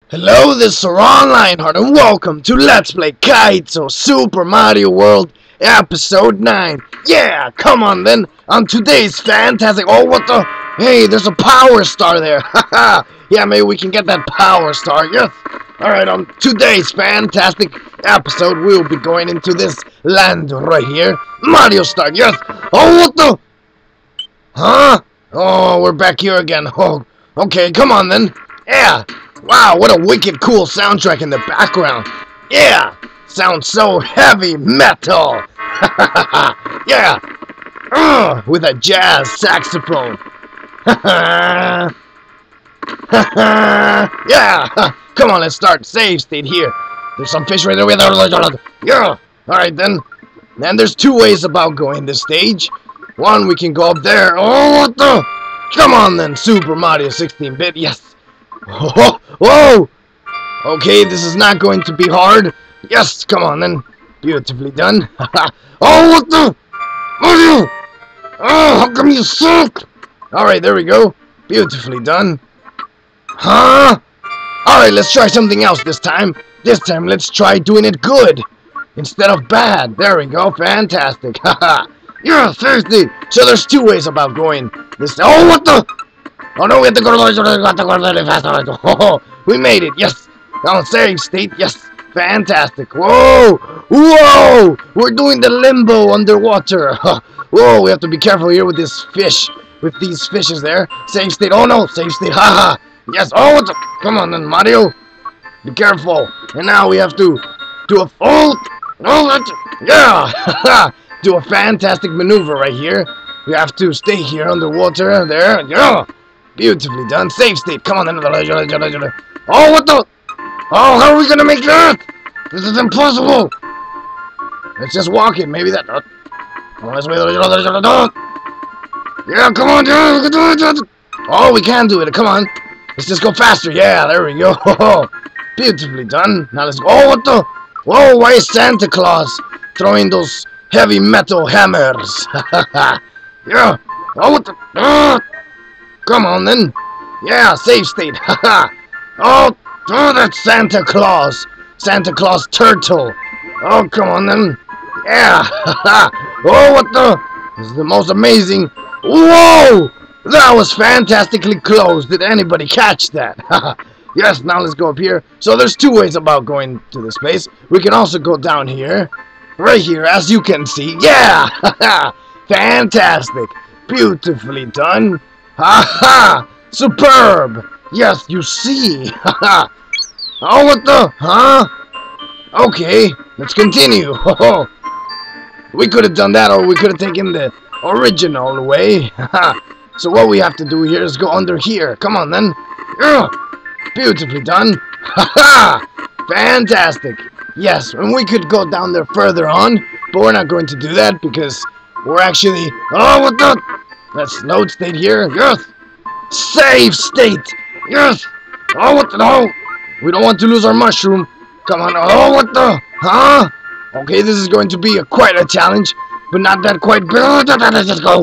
Hello, this is Ron Lionheart, and welcome to Let's Play Kaizo Super Mario World Episode 9. Yeah, come on then, on today's fantastic... Oh, what the... Hey, there's a power star there. Haha. Yeah, maybe we can get that power star, yes. Alright, on today's fantastic episode, we'll be going into this land right here. Mario Star, yes. Oh, what the... Huh? Oh, we're back here again. Oh, okay, come on then. Yeah. Wow, what a wicked cool soundtrack in the background. Yeah, sounds so heavy metal. Yeah, with a jazz saxophone. Yeah, come on, let's start save state here. There's some fish right there. Yeah, alright then. And there's two ways about going this stage. One, we can go up there. Oh, what the? Come on then, Super Mario 16-bit, yes. Whoa! Whoa! Okay, this is not going to be hard. Yes, come on then. Beautifully done. Oh, what the? Mario! Oh, how come you suck? Alright, there we go. Beautifully done. Huh? Alright, let's try something else this time. This time, let's try doing it good instead of bad. There we go. Fantastic. Haha. You're thirsty. So there's two ways about going this. Oh, what the? Oh no, we have to go really fast. Oh, we made it, yes. On save state, yes. Fantastic. Whoa! Whoa! We're doing the limbo underwater. Whoa, we have to be careful here with this fish. With these fishes there. Save state. Oh no, save state. Haha. Yes. Oh, what's up? Come on then, Mario. Be careful. And now we have to do a... Yeah! Do a fantastic maneuver right here. We have to stay here underwater. There. Yeah! Beautifully done. Save state. Come on then. Oh, what the? Oh, how are we gonna make that? This is impossible. Let's just walk it. Maybe that. Yeah, come on. Oh, we can do it. Come on. Let's just go faster. Yeah, there we go. Beautifully done. Now let's go. Oh, what the? Whoa, why is Santa Claus throwing those heavy metal hammers? Yeah. Oh, what the? Come on then. Yeah, save state. Haha. Oh, that's Santa Claus. Santa Claus turtle. Oh, come on then. Yeah. Oh, what the? This is the most amazing. Whoa! That was fantastically close. Did anybody catch that? Yes, now let's go up here. So there's two ways about going to this place. We can also go down here. Right here, as you can see. Yeah! Fantastic. Beautifully done. Ha-ha! Superb! Yes, you see! Ha-ha! Oh, what the? Huh? Okay, let's continue. We could have done that, or we could have taken the original way. So what we have to do here is go under here. Come on, then. Beautifully done. Ha-ha! Fantastic. Yes, and we could go down there further on, but we're not going to do that because we're actually... Oh, what the... Let's load state here. Yes. Save state. Yes. Oh, what the... No. We don't want to lose our mushroom. Come on. Oh, what the... Huh? Okay, this is going to be quite a challenge, but not that quite... Let's just go.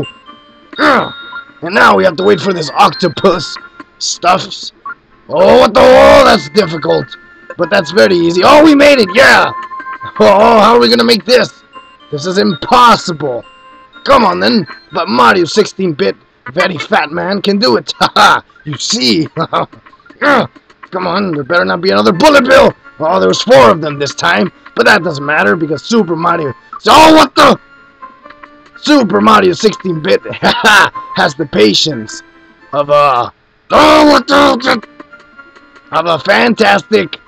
And now we have to wait for this octopus stuffs. Oh, what the... Oh, that's difficult. But that's very easy. Oh, we made it. Yeah. Oh, how are we going to make this? This is impossible. Come on then, but Mario 16-bit, very fat man can do it. Haha, you see. Come on, there better not be another bullet bill. Oh, there was 4 of them this time, but that doesn't matter because Super Mario... Oh, what the? Super Mario 16-bit has the patience of a... Oh, what the? Of a fantastic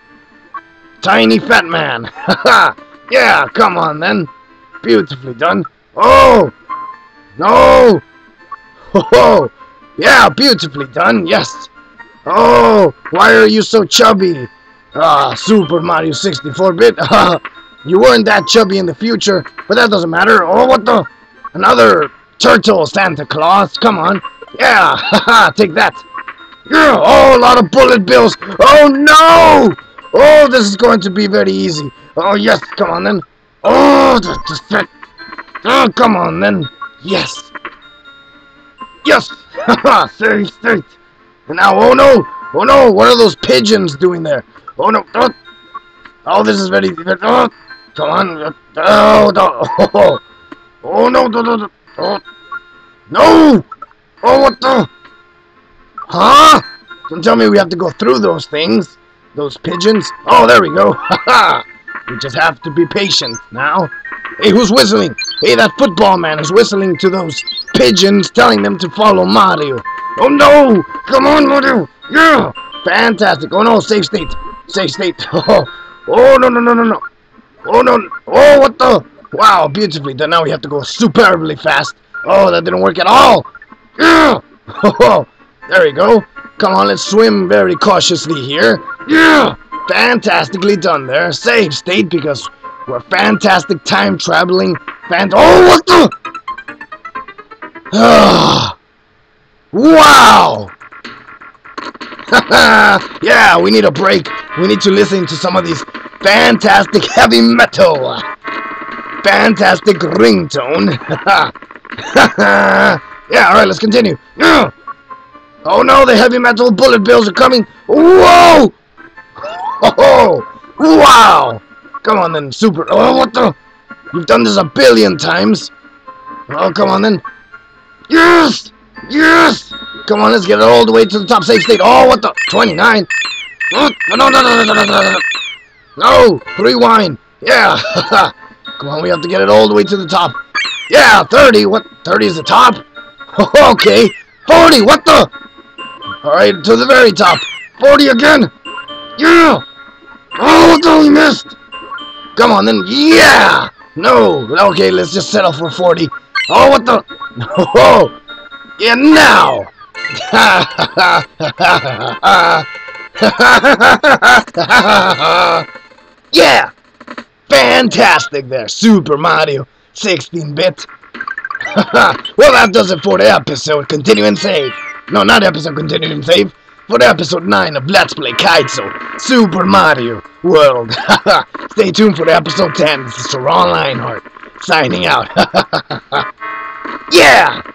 tiny fat man. Haha, yeah, come on then. Beautifully done. Oh! No! Oh! Yeah, beautifully done, yes! Oh! Why are you so chubby? Super Mario 64-bit. You weren't that chubby in the future, but that doesn't matter. Oh, what the? Another turtle Santa Claus. Come on. Yeah! Haha, take that. Yeah! Oh, a lot of bullet bills. Oh, no! Oh, this is going to be very easy. Oh, yes, come on then. Oh, oh, come on then. Yes. Yes. Haha, save state. And now, oh no. Oh no, what are those pigeons doing there? Oh no. Oh, oh this is very... Oh, come on. Oh, no. Oh no. Oh, no. Oh, what the? Huh? Don't tell me we have to go through those things. Those pigeons. Oh, there we go. Haha. We just have to be patient now. Hey, who's whistling? Hey, that football man is whistling to those pigeons, telling them to follow Mario. Oh no! Come on, Mario! Yeah! Fantastic. Oh no, safe state. Safe state. Oh no. Oh no. Oh, what the? Wow, beautifully done. Now we have to go superbly fast. Oh, that didn't work at all. Yeah! Oh, there we go. Come on, let's swim very cautiously here. Yeah! Fantastically done there. Save state because we're fantastic time traveling. Oh, what the? Wow! Yeah, we need a break. We need to listen to some of these fantastic heavy metal. Fantastic ringtone. Yeah, alright, let's continue. Oh no, the heavy metal bullet bills are coming. Whoa! Oh, wow! Come on then, super. Oh, what the? You've done this a billion times. Oh, come on then. Yes! Yes! Come on, let's get it all the way to the top safe state. Oh, what the? 29. Oh, no. No, rewind. Yeah. Come on, we have to get it all the way to the top. Yeah, 30. What? 30 is the top? Okay. 40. What the? Alright, to the very top. 40 again. Yeah. Oh, what the? We missed. Come on then. Yeah. No. Okay, let's just settle for 40. Oh, what the? Oh. Yeah, now. Yeah. Fantastic there, Super Mario 16-bit. Well, that does it for the episode. Continue and save. No, not episode continue and save. For episode 9 of Let's Play Kaizo Super Mario World. Stay tuned for episode 10. This is Ron Lionheart signing out. Yeah!